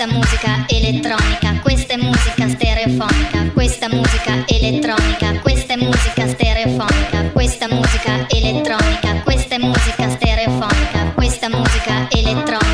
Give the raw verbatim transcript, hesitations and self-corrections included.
questa musica elettronica, questa è musica stereofonica, questa musica elettronica, questa è musica stereofonica, questa musica elettronica, questa è musica stereofonica, questa musica elettronica.